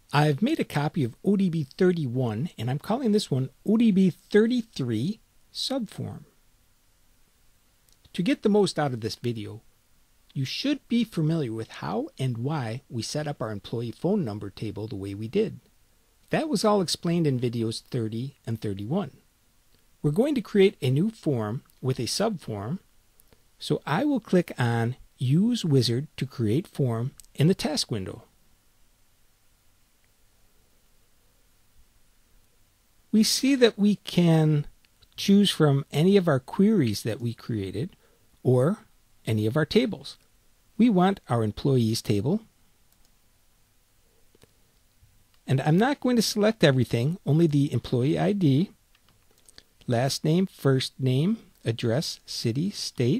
I've made a copy of ODB 31 and I'm calling this one ODB 33 Subform. To get the most out of this video, you should be familiar with how and why we set up our employee phone number table the way we did. That was all explained in videos 30 and 31. We're going to create a new form with a subform, so I will click on Use Wizard to create form in the task window. We see that we can choose from any of our queries that we created or any of our tables. We want our employees table. And I'm not going to select everything, only the employee ID, last name, first name, address, city, state,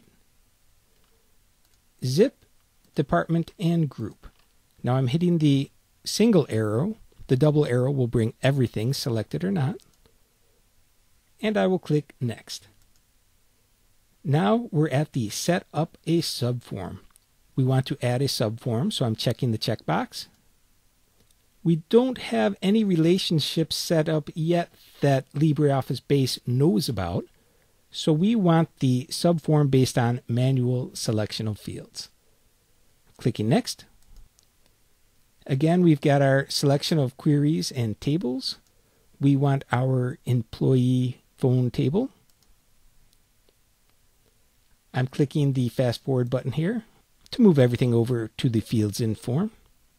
zip, department, and group. Now I'm hitting the single arrow. The double arrow will bring everything, selected or not. And I will click Next. Now we're at the Set up a Subform. We want to add a subform, so I'm checking the checkbox. We don't have any relationships set up yet that LibreOffice Base knows about, so we want the subform based on manual selection of fields. Clicking Next. Again, we've got our selection of queries and tables. We want our employee phone table. I'm clicking the fast forward button here to move everything over to the fields in form.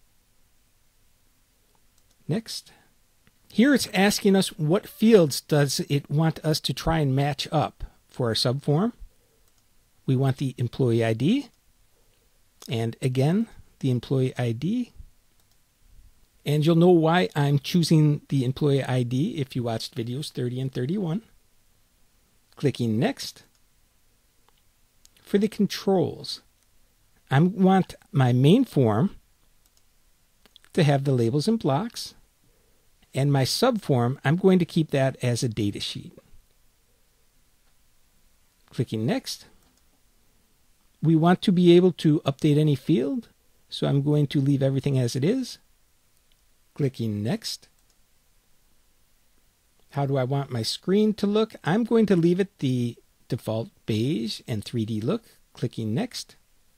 Next. Here it's asking us what fields does it want us to try and match up for our subform. We want the employee ID, and again the employee ID. And you'll know why I'm choosing the employee ID if you watched videos 30 and 31. Clicking Next. For the controls, I want my main form to have the labels and blocks, and my subform, I'm going to keep that as a data sheet. Clicking Next. We want to be able to update any field, so I'm going to leave everything as it is. Clicking Next. How do I want my screen to look? I'm going to leave it the default beige and 3D look. Clicking Next.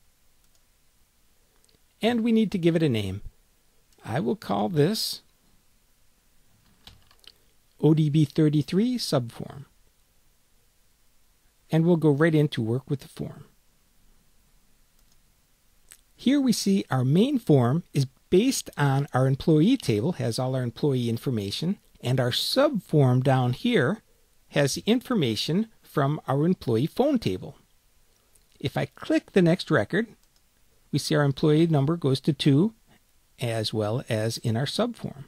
And we need to give it a name. I will call this ODB 33 Subform. And we'll go right in to work with the form. Here we see our main form is based on our employee table, has all our employee information, and our subform down here has the information from our employee phone table. If I click the next record, we see our employee number goes to 2, as well as in our subform.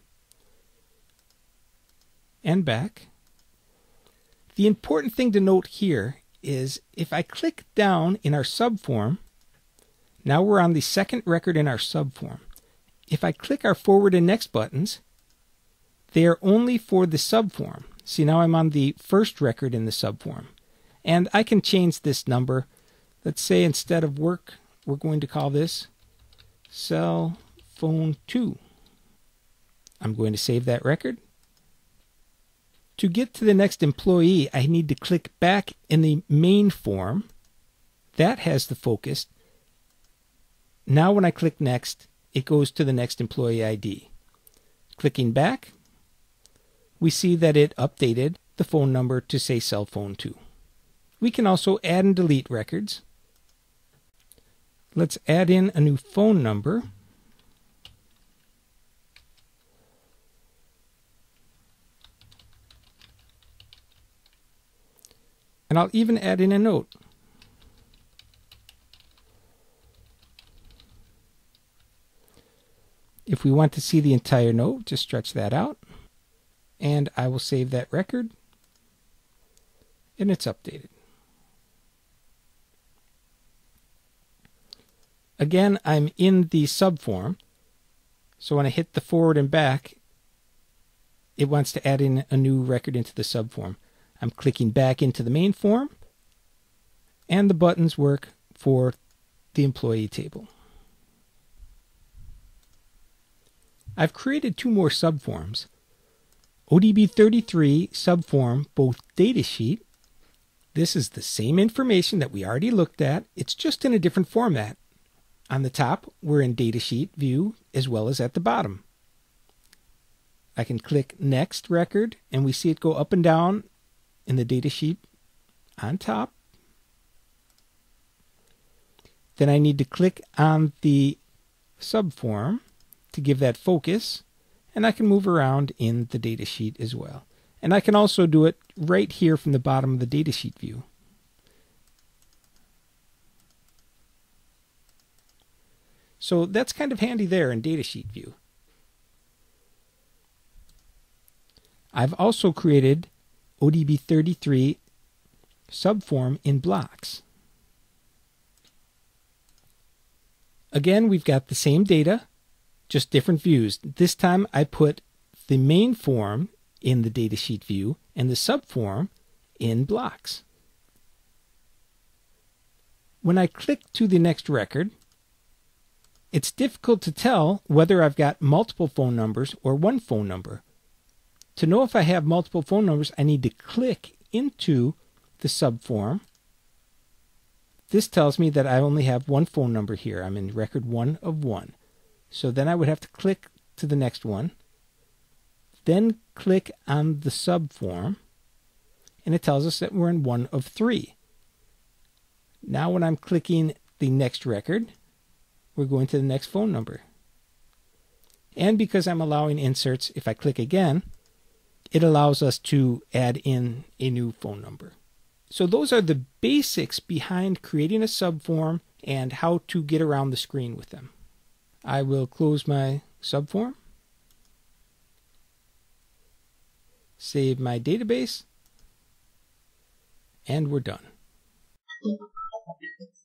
And back. The important thing to note here is if I click down in our subform, now we're on the second record in our subform. If I click our forward and next buttons, they are only for the subform. See, now I'm on the first record in the subform. And I can change this number. Let's say instead of work, we're going to call this cell phone 2. I'm going to save that record. To get to the next employee, I need to click back in the main form. That has the focus. Now when I click Next, it goes to the next employee ID. Clicking back, we see that it updated the phone number to say cell phone 2. We can also add and delete records. Let's add in a new phone number. And I'll even add in a note. If we want to see the entire note, just stretch that out. And I will save that record. And it's updated. Again, I'm in the subform. So when I hit the forward and back, it wants to add in a new record into the subform. I'm clicking back into the main form. And the buttons work for the employee table. I've created 2 more subforms. ODB33 subform both datasheet. This is the same information that we already looked at. It's just in a different format. On the top, we're in datasheet view as well as at the bottom. I can click Next Record and we see it go up and down in the datasheet on top. Then I need to click on the subform to give that focus, and I can move around in the datasheet as well. And I can also do it right here from the bottom of the datasheet view. So that's kind of handy there in datasheet view. I've also created ODB33 subform in blocks. Again, we've got the same data, just different views. This time I put the main form in the datasheet view and the subform in blocks. When I click to the next record, it's difficult to tell whether I've got multiple phone numbers or one phone number. To know if I have multiple phone numbers, I need to click into the subform. This tells me that I only have one phone number here. I'm in record 1 of 1. So then I would have to click to the next one, then click on the subform, and it tells us that we're in 1 of 3. Now when I'm clicking the next record, we're going to the next phone number. And because I'm allowing inserts, if I click again, it allows us to add in a new phone number. So those are the basics behind creating a subform and how to get around the screen with them. I will close my subform, save my database, and we're done.